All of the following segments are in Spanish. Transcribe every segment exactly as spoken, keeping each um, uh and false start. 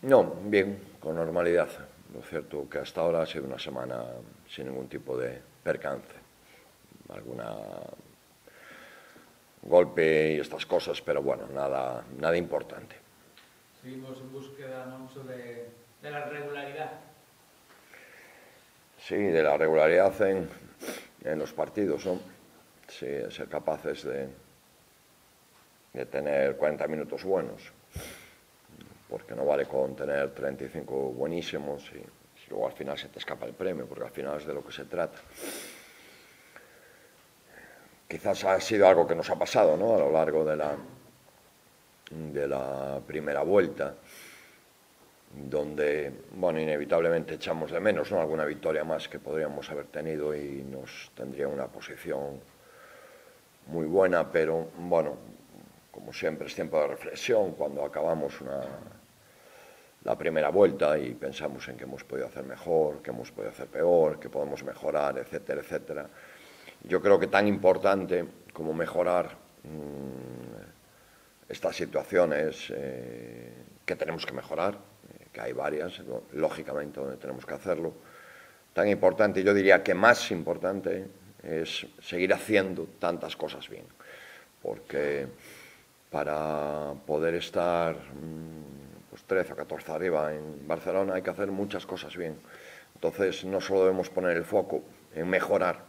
No, bien, con normalidad. Lo cierto que hasta ahora ha sido una semana sin ningún tipo de percance. Alguna golpe y estas cosas, pero bueno, nada, nada importante. Seguimos en búsqueda, Moncho, de, de la regularidad. Sí, de la regularidad en, en los partidos, ¿no? Sí, ser capaces de, de tener cuarenta minutos buenos, porque no vale con tener treinta y cinco buenísimos y, y luego al final se te escapa el premio, porque al final es de lo que se trata. Quizás ha sido algo que nos ha pasado, ¿no?, a lo largo de la, de la primera vuelta, donde, bueno, inevitablemente echamos de menos, ¿no?, alguna victoria más que podríamos haber tenido y nos tendría una posición muy buena, pero, bueno, como siempre es tiempo de reflexión cuando acabamos una, la primera vuelta y pensamos en qué hemos podido hacer mejor, qué hemos podido hacer peor, qué podemos mejorar, etcétera, etcétera. Yo creo que tan importante como mejorar mmm, estas situaciones eh, que tenemos que mejorar, eh, que hay varias, lógicamente, donde tenemos que hacerlo, tan importante, yo diría que más importante, es seguir haciendo tantas cosas bien, porque para poder estar mmm, pues trece o catorce arriba en Barcelona hay que hacer muchas cosas bien. Entonces no solo debemos poner el foco en mejorar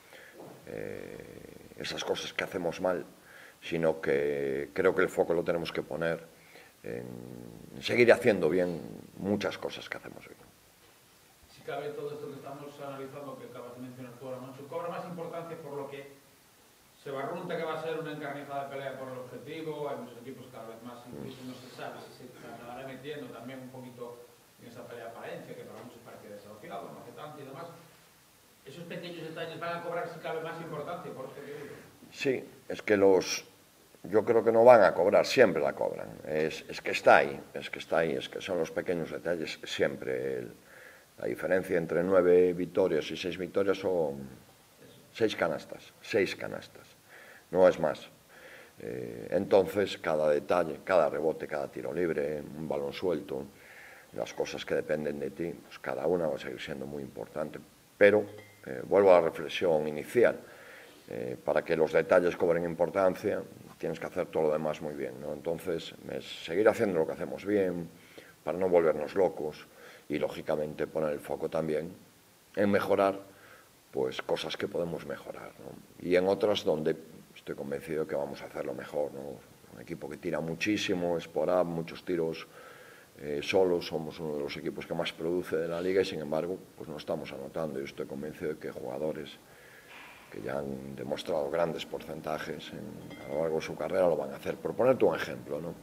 eh, esas cosas que hacemos mal, sino que creo que el foco lo tenemos que poner en seguir haciendo bien muchas cosas que hacemos bien. Si cabe, todo esto que estamos analizando, que acabas de mencionar tú ahora, Moncho, cobra más importancia por lo que se barrunta que va a ser una encarnizada pelea por el objetivo. Hay muchos equipos cada vez más, incluso no se sabe si se acabará metiendo también un poquito en esa pelea apariencia, que para muchos parece desafiado, no hace tanto y demás. Esos pequeños detalles van a cobrar, si cabe, más importancia, por esto que digo. Sí, es que los... Yo creo que no van a cobrar, siempre la cobran. Es, es que está ahí, es que está ahí, es que son los pequeños detalles siempre. El, la diferencia entre nueve victorias y seis victorias son seis canastas, seis canastas, no es más. Eh, entonces, cada detalle, cada rebote, cada tiro libre, un balón suelto, las cosas que dependen de ti, pues cada una va a seguir siendo muy importante. Pero, eh, vuelvo a la reflexión inicial, eh, para que los detalles cobren importancia, tienes que hacer todo lo demás muy bien, ¿no? Entonces, es seguir haciendo lo que hacemos bien, para no volvernos locos, y lógicamente poner el foco también en mejorar pues cosas que podemos mejorar, ¿no? Y en otras donde estoy convencido que vamos a hacerlo mejor, ¿no? Un equipo que tira muchísimo, es por up, muchos tiros eh, solos, somos uno de los equipos que más produce de la liga y sin embargo pues no estamos anotando. Yo estoy convencido de que jugadores que ya han demostrado grandes porcentajes en, a lo largo de su carrera lo van a hacer. Por ponerte un ejemplo, ¿no?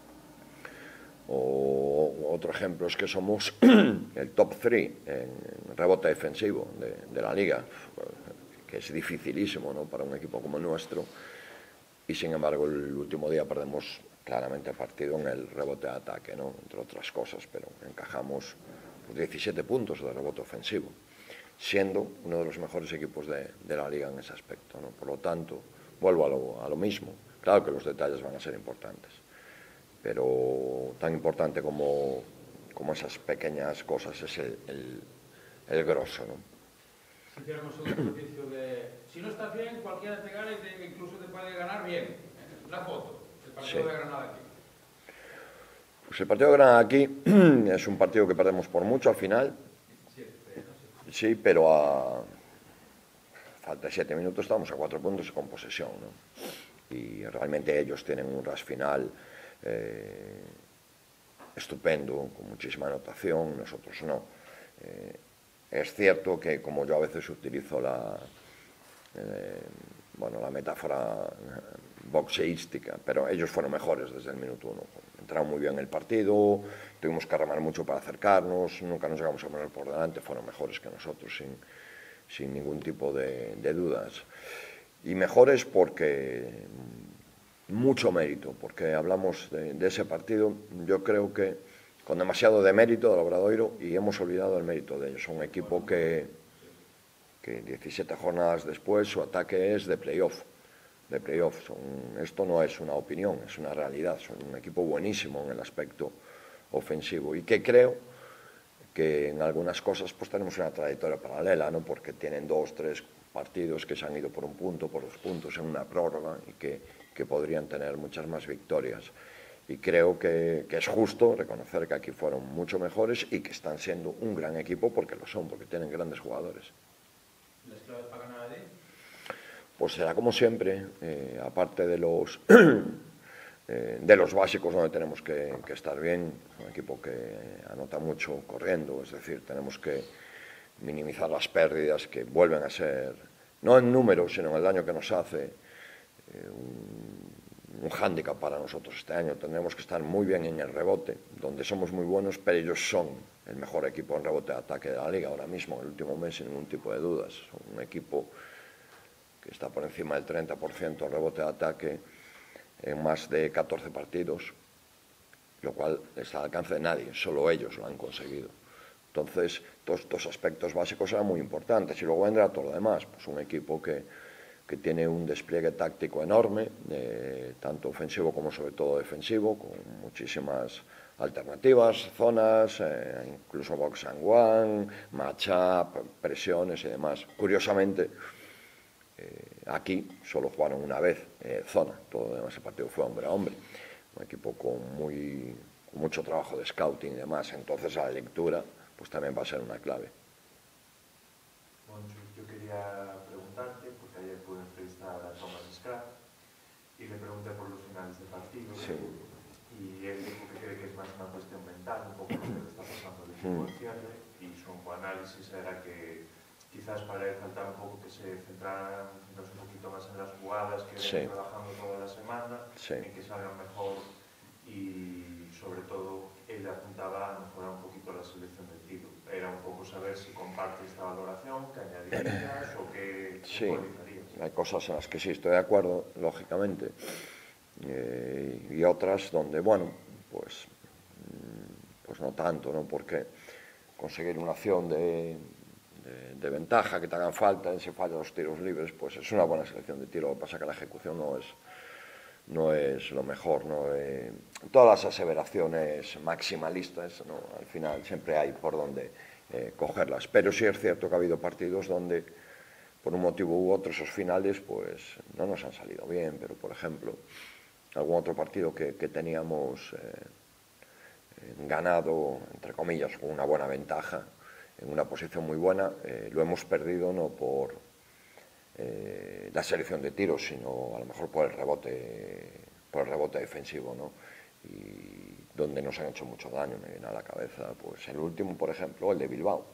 O otro ejemplo es que somos el top tres en rebote defensivo de, de la liga, que es dificilísimo, ¿no?, para un equipo como el nuestro, y sin embargo el último día perdemos claramente el partido en el rebote de ataque, ¿no?, entre otras cosas, pero encajamos diecisiete puntos de rebote ofensivo, siendo uno de los mejores equipos de, de la liga en ese aspecto, ¿no? Por lo tanto, vuelvo a lo, a lo mismo, claro que los detalles van a ser importantes, pero tan importante como, como esas pequeñas cosas es el, el, el grosso, ¿no? Si hiciéramos un ejercicio de, si no estás bien, cualquiera te gana y te, incluso te puede ganar bien. Una foto, el partido sí. de Granada aquí. Pues el partido de Granada aquí es un partido que perdemos por mucho al final. diecisiete, ¿no? Sí, pero a falta de siete minutos estamos a cuatro puntos con posesión, ¿no? Y realmente ellos tienen un rush final Eh, estupendo, con muchísima anotación, nosotros no. Eh, es cierto que, como yo a veces utilizo la, eh, bueno, la metáfora boxeística, pero ellos fueron mejores desde el minuto uno. Entraron muy bien en el partido, tuvimos que remar mucho para acercarnos, nunca nos llegamos a poner por delante, fueron mejores que nosotros, sin, sin ningún tipo de, de dudas. Y mejores porque mucho mérito, porque hablamos de, de ese partido, yo creo que con demasiado de mérito del Obradoiro y hemos olvidado el mérito de ellos. Son un equipo que, que diecisiete jornadas después su ataque es de playoff, de playoff. Son, esto no es una opinión, es una realidad. Son un equipo buenísimo en el aspecto ofensivo, y que creo que en algunas cosas pues tenemos una trayectoria paralela, ¿no? Porque tienen dos, tres partidos que se han ido por un punto, por dos puntos en una prórroga, y que, que podrían tener muchas más victorias. Y creo que, que es justo reconocer que aquí fueron mucho mejores y que están siendo un gran equipo, porque lo son, porque tienen grandes jugadores. ¿Las claves para ganar allí? Pues será como siempre, eh, aparte de los eh, de los básicos donde tenemos que, que estar bien, un equipo que anota mucho corriendo, es decir, tenemos que minimizar las pérdidas que vuelven a ser, no en números, sino en el daño que nos hace, eh, un, un hándicap para nosotros este año. Tendremos que estar muy bien en el rebote, donde somos muy buenos, pero ellos son el mejor equipo en rebote de ataque de la liga ahora mismo, en el último mes, sin ningún tipo de dudas. Son un equipo que está por encima del treinta por ciento en rebote de ataque en más de catorce partidos, lo cual está al alcance de nadie, solo ellos lo han conseguido. Entonces, todos estos aspectos básicos eran muy importantes, y luego vendrá todo lo demás, pues un equipo que, que tiene un despliegue táctico enorme, eh, tanto ofensivo como sobre todo defensivo, con muchísimas alternativas, zonas, eh, incluso box and one, match-up, presiones y demás. Curiosamente, Eh, aquí solo jugaron una vez eh, zona, todo demás el partido fue hombre a hombre, un equipo con, muy, con mucho trabajo de scouting y demás, entonces la lectura pues también va a ser una clave. Bueno, yo quería preguntarte, porque ayer pude entrevistar a Thomas Scrapp y le pregunté por los finales de partido, sí. Y él dijo que cree que es más una cuestión mental, un poco lo que le está pasando al equipo mm. en cierre, y su análisis era que quizás para él faltaba un poco que se centraran un poquito más en las jugadas, que sí. Vayan trabajando toda la semana, sí. En que salgan mejor, y sobre todo él apuntaba a mejorar un poquito la selección del tiro. Era un poco saber si comparte esta valoración, que añadirías o que sí. Hay cosas en las que sí estoy de acuerdo, lógicamente, eh, y otras donde, bueno, pues, pues no tanto, ¿no? Porque conseguir una acción de De, de ventaja, que te hagan falta, en si fallan los tiros libres, pues es una buena selección de tiro. Lo que pasa es que la ejecución no es, no es lo mejor, ¿no? Eh, todas las aseveraciones maximalistas, ¿no? Al final siempre hay por donde eh, cogerlas, pero sí es cierto que ha habido partidos donde, por un motivo u otro, esos finales pues no nos han salido bien, pero por ejemplo, algún otro partido que, que teníamos eh, ganado, entre comillas, con una buena ventaja, en una posición muy buena, eh, lo hemos perdido no por eh, la selección de tiros, sino a lo mejor por el rebote, por el rebote defensivo, ¿no? Y donde nos han hecho mucho daño, me viene a la cabeza, pues el último, por ejemplo, el de Bilbao,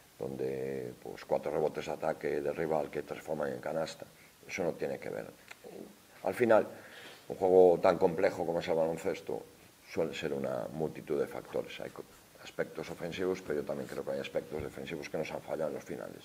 donde pues cuatro rebotes de ataque del rival que transforman en canasta. Eso no tiene que ver. Al final, un juego tan complejo como es el baloncesto suele ser una multitud de factores. Hay aspectos ofensivos, pero yo también creo que hay aspectos defensivos que nos han fallado en los finales.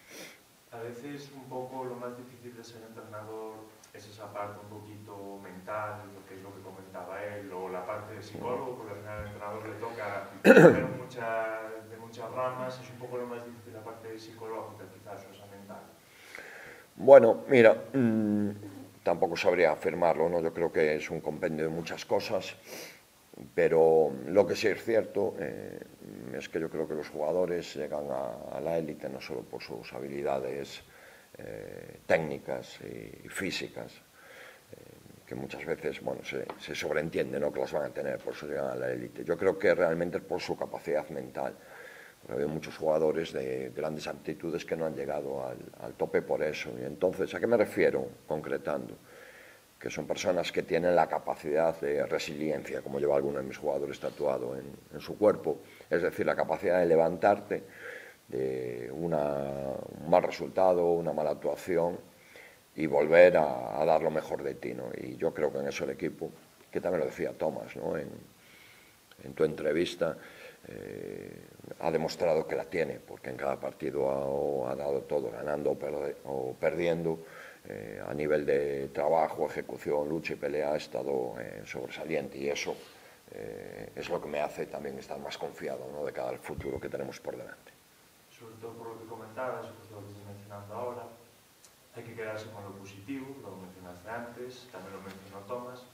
A veces un poco lo más difícil de ser entrenador es esa parte un poquito mental, lo que es lo que comentaba él, o la parte de psicólogo, porque al final al entrenador le toca ver mucha, de muchas ramas, es un poco lo más difícil la parte psicológica, quizás, o esa mental. Bueno, mira, mmm, tampoco sabría afirmarlo, ¿no? Yo creo que es un compendio de muchas cosas. Pero lo que sí es cierto eh, es que yo creo que los jugadores llegan a, a la élite no solo por sus habilidades eh, técnicas y físicas, eh, que muchas veces bueno, se, se sobreentiende, ¿no? Que las van a tener, por eso llegan a la élite. Yo creo que realmente es por su capacidad mental. Porque hay muchos jugadores de grandes aptitudes que no han llegado al, al tope por eso. Y entonces, ¿a qué me refiero concretando? Que son personas que tienen la capacidad de resiliencia, como lleva alguno de mis jugadores tatuado en, en su cuerpo, es decir, la capacidad de levantarte de una, un mal resultado, una mala actuación y volver a, a dar lo mejor de ti, ¿no? Y yo creo que en eso el equipo, que también lo decía Thomas, ¿no? en, en tu entrevista, eh, ha demostrado que la tiene, porque en cada partido ha, ha dado todo, ganando o, perde, o perdiendo. Eh, a nivel de trabajo, ejecución, lucha y pelea ha estado eh, sobresaliente, y eso eh, es lo que me hace también estar más confiado, ¿no? De cara al futuro que tenemos por delante. Sobre todo por lo que comentabas, pues lo que estás mencionando ahora, hay que quedarse con lo positivo, lo mencionaste antes, también lo mencionó Thomas,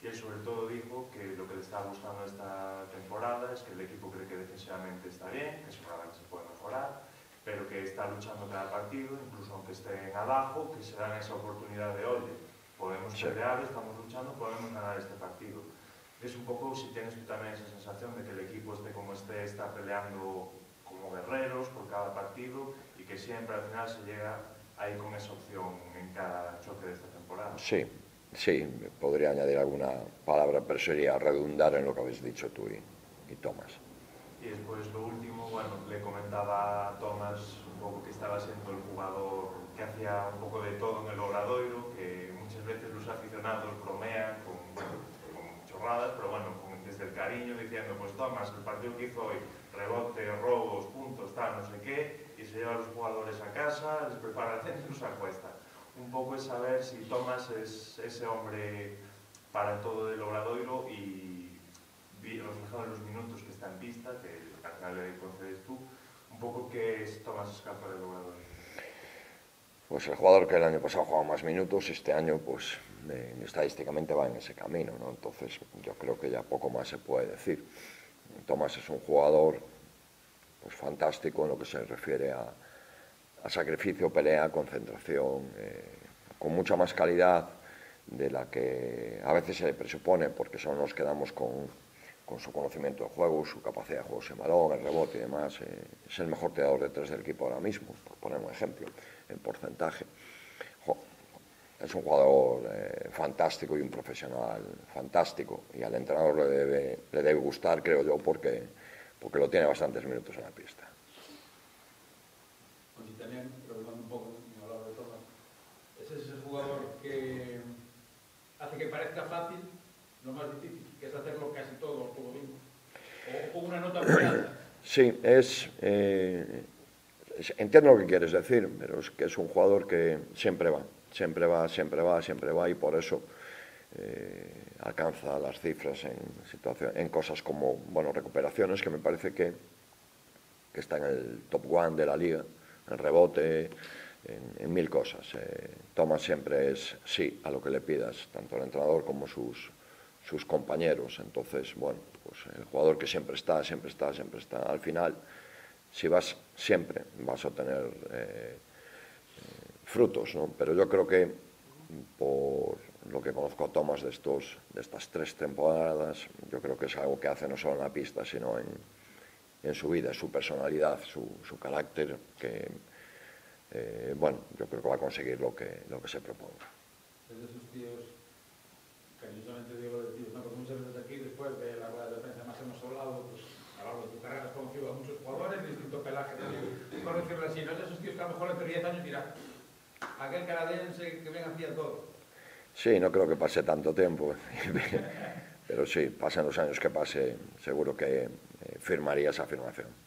y él sobre todo dijo que lo que le está gustando esta temporada es que el equipo cree que defensivamente está bien, que seguramente se puede mejorar, pero que está luchando cada partido, incluso aunque estén abajo, que se dan esa oportunidad de, oye, podemos Sí. pelear, estamos luchando, podemos ganar este partido. Es un poco si tienes tú también esa sensación de que el equipo esté como esté, está peleando como guerreros por cada partido y que siempre al final se llega ahí con esa opción en cada choque de esta temporada. Sí, sí, podría añadir alguna palabra, pero sería redundar en lo que habéis dicho tú y, y Tomás. Y después lo último, bueno, le comentaba a Tomás un poco que estaba siendo el jugador que hacía un poco de todo en el Obradoiro, que muchas veces los aficionados bromean con, bueno, con chorradas, pero bueno, con, desde el cariño diciendo, pues Tomás, el partido que hizo hoy, rebote, robos, puntos, tal, no sé qué, y se lleva a los jugadores a casa, les prepara la cena y los acuesta. Un poco es saber si Tomás es ese hombre para todo el Obradoiro y reflejado en los minutos que está en pista, que al final le concedes tú, un poco que es Tomás Escapa del Obradoiro. Pues el jugador que el año pasado jugaba más minutos, este año pues eh, estadísticamente va en ese camino, ¿no? Entonces yo creo que ya poco más se puede decir. Tomás es un jugador pues fantástico en lo que se refiere a, a sacrificio, pelea, concentración, eh, con mucha más calidad de la que a veces se le presupone, porque solo nos quedamos con, con su conocimiento de juego, su capacidad de juego sin balón, el rebote y demás. Eh, es el mejor tirador de tres del equipo ahora mismo, por poner un ejemplo, en porcentaje. Jo, es un jugador eh, fantástico y un profesional fantástico, y al entrenador le debe, le debe gustar, creo yo, porque, porque lo tiene bastantes minutos en la pista. Pues y también, preguntando un poco, me hablaba de Tomás, ¿es ese jugador que hace que parezca fácil lo más difícil, que es hacerlo casi todo, todo bien? ¿O con una nota muy alta? Sí, es, eh, es... Entiendo lo que quieres decir, pero es que es un jugador que siempre va, siempre va, siempre va, siempre va, y por eso eh, alcanza las cifras en, situación, en cosas como, bueno, recuperaciones, que me parece que, que está en el top one de la liga, en rebote, en, en mil cosas. Eh, Tomás siempre es sí a lo que le pidas, tanto el entrenador como sus, sus compañeros. Entonces, bueno, pues el jugador que siempre está, siempre está, siempre está. Al final, si vas siempre, vas a obtener eh, eh, frutos, ¿no? Pero yo creo que, por lo que conozco a Tomás de, estos, de estas tres temporadas, yo creo que es algo que hace no solo en la pista, sino en, en su vida, su personalidad, su, su carácter, que, eh, bueno, yo creo que va a conseguir lo que, lo que se proponga. Es de esos tíos, cariñosamente digo de tíos, ¿no? Porque muchas veces aquí, después de la rueda de prensa, más hemos hablado, pues, a lo largo de tu carrera has conocido a muchos jugadores de distinto pelaje, por decirlo así, no es de esos tíos que a lo mejor entre diez años dirán, aquel canadiense que bien hacía todo. Sí, no creo que pase tanto tiempo, pero sí, pasen los años que pase, seguro que eh, firmaría esa afirmación.